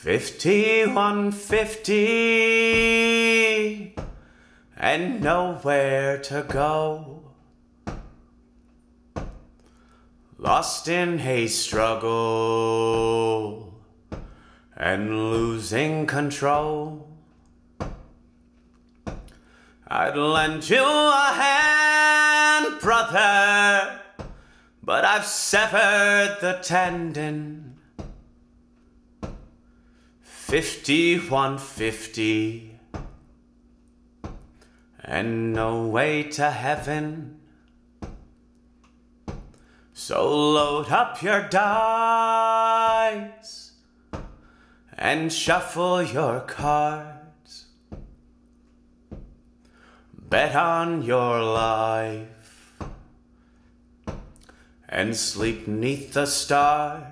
5150 and nowhere to go. Lost in a struggle and losing control. I'd lend you a hand, brother, but I've severed the tendon. 5150 and no way to heaven. So load up your dice and shuffle your cards. Bet on your life and sleep 'neath the stars.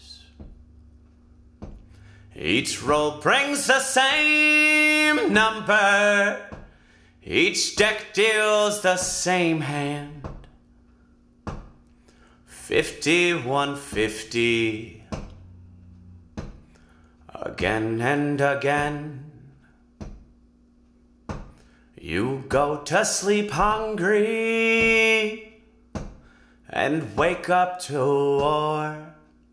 Each roll brings the same number. Each deck deals the same hand. 5150 again and again. You go to sleep hungry and wake up to war.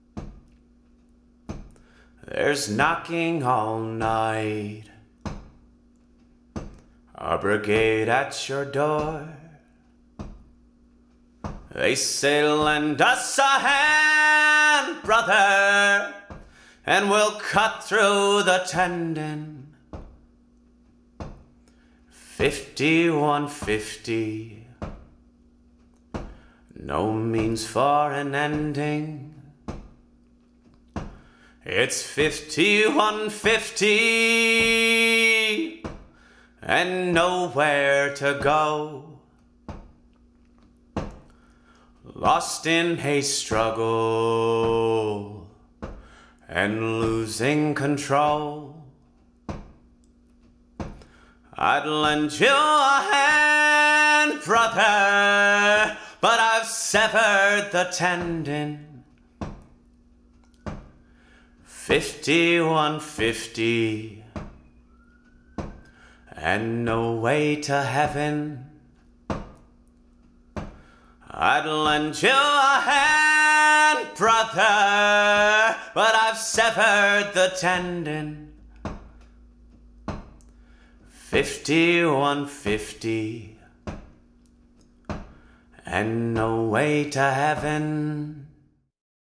There's knocking all night, a brigade at your door. They say, lend us a hand, brother, and we'll cut through the tendon. 5150, no means for an ending. It's 5150 and nowhere to go. Lost in a struggle and losing control. I'd lend you a hand, brother, but I've severed the tendon. 5150 and no way to heaven. I'd lend you a hand, brother, but I've severed the tendon. 5150 and no way to heaven.